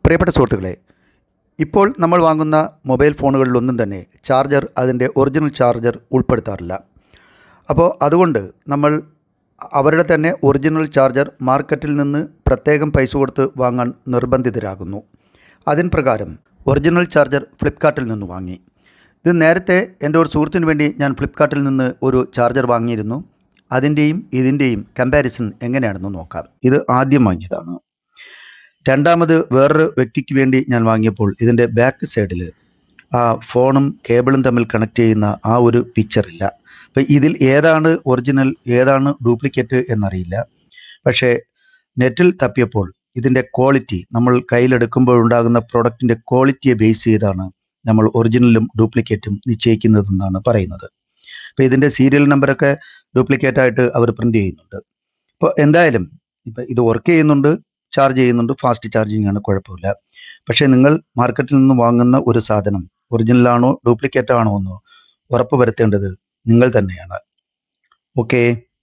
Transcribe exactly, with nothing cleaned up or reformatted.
പ്രിയപ്പെട്ട സുഹൃത്തുക്കളെ, ഇപ്പോൾ നമ്മൾ വാങ്ങുന്ന മൊബൈൽ ഫോണുകളിലൊന്നും തന്നെ ചാർജർ അതിൻ്റെ ഒറിജിനൽ ചാർജർ ഉൾപ്പെടുത്താറില്ല. അപ്പോൾ അതുകൊണ്ട് നമ്മൾ അവരുടെ തന്നെ ഒറിജിനൽ ചാർജർ മാർക്കറ്റിൽ നിന്ന് പ്രത്യേകം പൈസ കൊടുത്ത് വാങ്ങാൻ നിർബന്ധിതരാകുന്നു. അതിൻ പ്രകാരം ഒറിജിനൽ ചാർജർ ഫ്ലിപ്കാർട്ടിൽ നിന്ന് വാങ്ങി. ഇത് നേരത്തെ എൻ്റെ ഒരു സുഹൃത്തിന് വേണ്ടി ഞാൻ ഫ്ലിപ്കാർട്ടിൽ നിന്ന് ഒരു ചാർജർ വാങ്ങിയിരുന്നു. അതിൻ്റെയും ഇതിൻ്റെയും കമ്പാരിസൺ എങ്ങനെയാണെന്ന് നോക്കാം. ഇത് ആദ്യം വാങ്ങിയതാണ്. രണ്ടാമത് വേറൊരു വ്യക്തിക്ക് വേണ്ടി ഞാൻ വാങ്ങിയപ്പോൾ ഇതിൻ്റെ ബാക്ക് സൈഡിൽ ആ ഫോണും കേബിളും തമ്മിൽ കണക്ട് ചെയ്യുന്ന ആ ഒരു പിക്ചറില്ല. അപ്പോൾ ഇതിൽ ഏതാണ് ഒറിജിനൽ ഏതാണ് ഡ്യൂപ്ലിക്കേറ്റ് എന്നറിയില്ല. പക്ഷേ നെറ്റിൽ തപ്പിയപ്പോൾ ഇതിൻ്റെ ക്വാളിറ്റി, നമ്മൾ കയ്യിലെടുക്കുമ്പോഴുണ്ടാകുന്ന പ്രൊഡക്റ്റിൻ്റെ ക്വാളിറ്റിയെ ബേസ് ചെയ്താണ് നമ്മൾ ഒറിജിനലും ഡ്യൂപ്ലിക്കേറ്റും നിശ്ചയിക്കുന്നതെന്നാണ് പറയുന്നത്. അപ്പോൾ ഇതിൻ്റെ സീരിയൽ നമ്പറൊക്കെ ഡ്യൂപ്ലിക്കേറ്റായിട്ട് അവർ പ്രിൻ്റ് ചെയ്യുന്നുണ്ട്. അപ്പോൾ എന്തായാലും ഇപ്പം ഇത് വർക്ക് ചെയ്യുന്നുണ്ട്, ചാർജ് ചെയ്യുന്നുണ്ട്, ഫാസ്റ്റ് ചാർജിങ് ആണ്, കുഴപ്പമില്ല. പക്ഷേ നിങ്ങൾ മാർക്കറ്റിൽ നിന്ന് വാങ്ങുന്ന ഒരു സാധനം ഒറിജിനലാണോ ഡ്യൂപ്ലിക്കേറ്റ് ആണോ എന്ന് ഉറപ്പ് വരുത്തേണ്ടത് നിങ്ങൾ തന്നെയാണ്. ഓക്കേ.